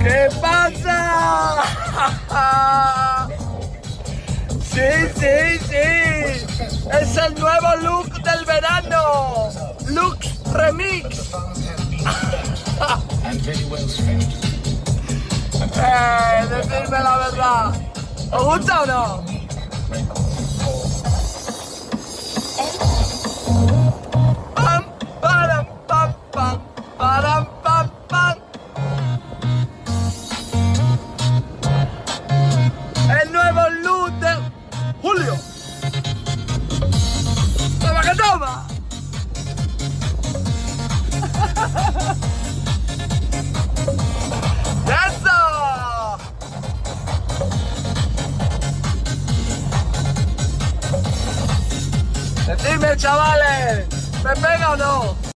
¿Qué pasa? Sí, sí, sí. Es el nuevo look del verano. Look Remix. Decidme la verdad. ¿Os gusta o no? Pam, param, pam, pam, param, pam, pam. El nuevo look de Julio. ¡Toma que toma! ¡Eso! Decidme, chavales, ¿me pega o no?